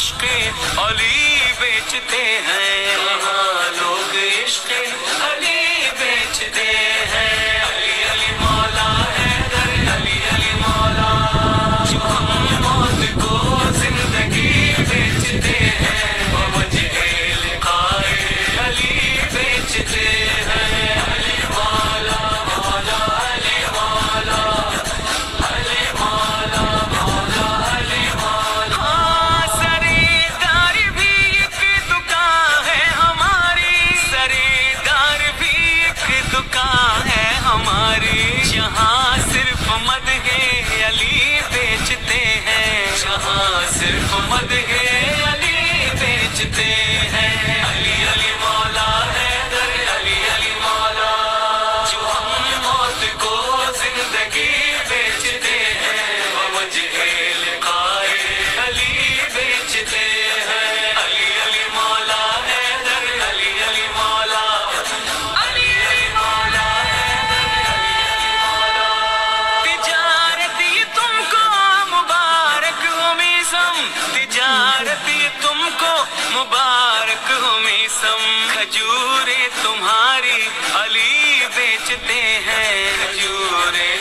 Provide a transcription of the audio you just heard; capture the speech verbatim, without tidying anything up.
इश्क अली बेचते हैं, जहाँ लोग इश्क अली बेचते हैं। अली अली मौला हैदर, अली अली मौला, जो हम मौत को जिंदगी बेचते हैं, वजह लिकाए अली बेचते हैं। अली मौला मौला अली मौला, अली मौला मौला अली मौला। हाँ, सरेदार भी एक दुकान है हमारी, सरेदार भी एक दुकान है हमारी, जहाँ सिर्फ मदहे अली बेचते हैं, जहाँ सिर्फ मदहे अली बेचते हैं। अली अली मौला हैदर, अली अली मौला, जो हम मौत को जिंदगी बेचते हैं, वजह लिकाए अली बेचते हैं। अली अली मौला हैदर, अली अली मौला, अली अली मौला हैदर, अली अली मौला। तिजारत ये तुमको मुबारक हो मीसम, तिजारत ये तुमको मुबारक हो मीसम, खजूरे तुम्हारी अली बेचते हैं, खजूरे